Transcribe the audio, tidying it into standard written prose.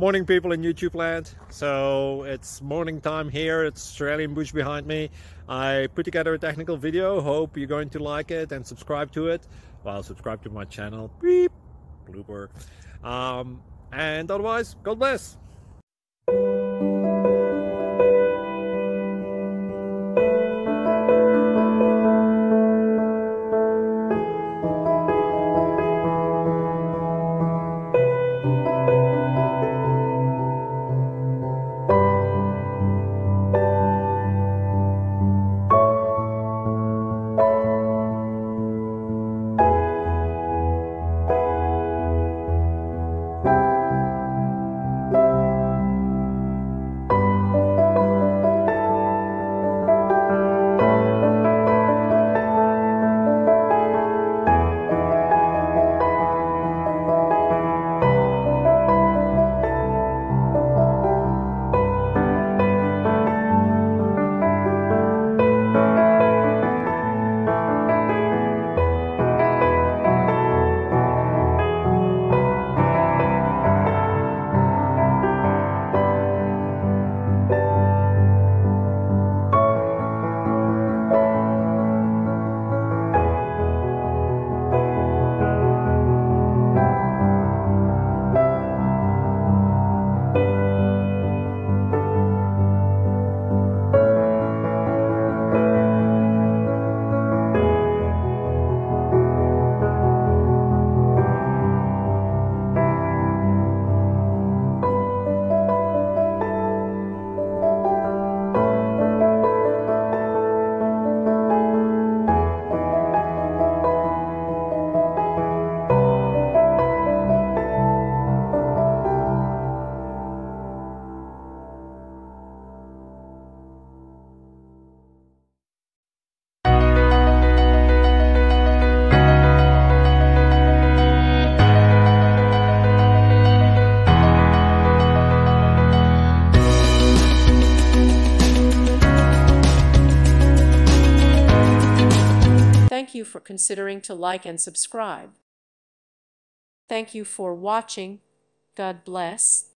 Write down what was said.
Morning, people in YouTube land. So it's morning time here. It's Australian bush behind me. I put together a technical video. Hope you're going to like it and subscribe to it. Well, subscribe to my channel. Beep, blooper. And otherwise, God bless. Thank you for considering to like and subscribe. Thank you for watching. God bless.